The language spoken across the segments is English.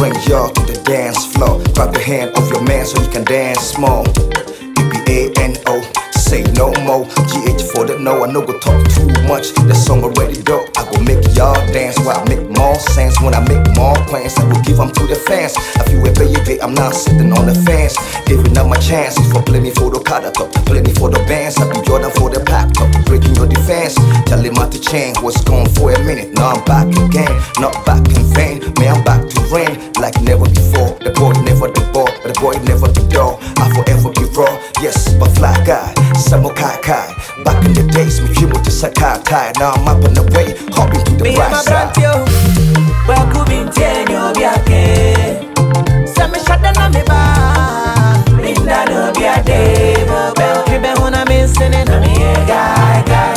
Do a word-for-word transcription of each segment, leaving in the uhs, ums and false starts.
bring y'all to the dance floor. Grab the hand of your man so you can dance more. B B A N O, say no more. G H for the no, I no go talk too much. The song already dope, I go make y'all dance. Where I make more sense when I make more plans. I will give them to the fans. Have you ever you get, I'm not sitting on the fence. Giving up my chances for play me for the card top, play me for the bands. I be Jordan for the pack top, breaking your defense. Tell him out to change, what's gone for a minute. Now I'm back again, not back in vain. Man, I'm back to reign like never before. The boy never the ball, but the boy never the door. I forever be raw, yes, but fly guy. Samo kai kai. Back in the days, me dream with the sakai tie. Now I'm up on the way, hopping to the right side. Well, could be ten, you'll be okay. Some shut down me bar. Linda, no be a day. Well, you be when I'm missing it. I'm here, guy, guy.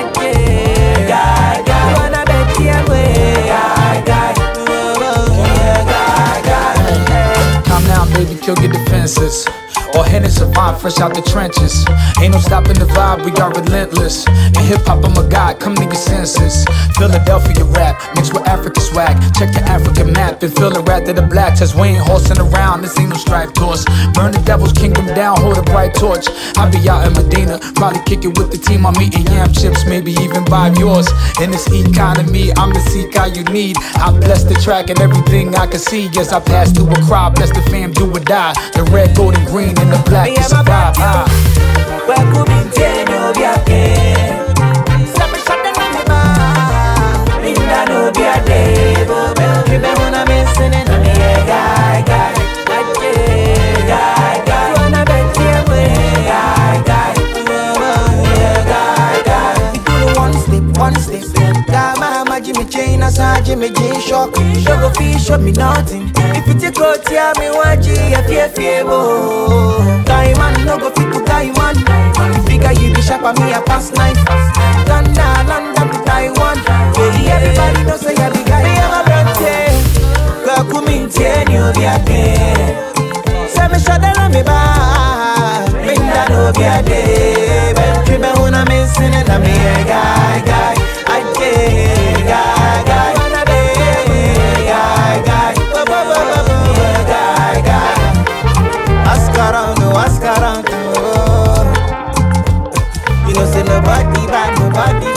Guy, guy. Wanna bet you away. Guy, guy. Guy, guy. Calm down, baby, kill your defenses. Or heading survive fresh out the trenches. Ain't no stopping the vibe, we got relentless. In hip-hop, I'm a god, come to your senses. Philadelphia rap, mixed with African swag. Check the African map and feel the wrath of the blacks. As we ain't horsing around, this ain't no stripe course. Burn the devil's kingdom down, hold a bright torch. I be out in Medina, probably kick it with the team. I'm eating yam chips, maybe even buy yours. In this economy, I'm the seeker you need. I bless the track and everything I can see. Yes, I pass through a crowd, bless the fam, do or die. The red, gold, and green in the black to survive. Ah. Well, could be ten, you'll be okay. Some shut down me bar. Linda, no be a day. Well, you be when I'm missing it. I'm here, guy, guy. Guy, guy. Wanna bet you away. Guy, guy. Guy, guy. You do the one step, one step. Guy, my Jimmy chain, I saw Jimmy J shock. Sugar fish, show me nothing. If you take out, tell me what you have here, fear. Diamond, no go fit to Diamond. Figure you be sharp on me a past nine. London, London to Taiwan. Yeah, everybody knows say I be guy. Me have a birthday. Girl, come in ten, you'll be a day. Say me shut down me bar. Me that no be a day. But you be when I'm missing it, I'm here, guy, guy. I day, guy, guy. Wanna be, guy, guy. Guy, guy. Ask around, ask around, oh. You know say nobody bad, nobody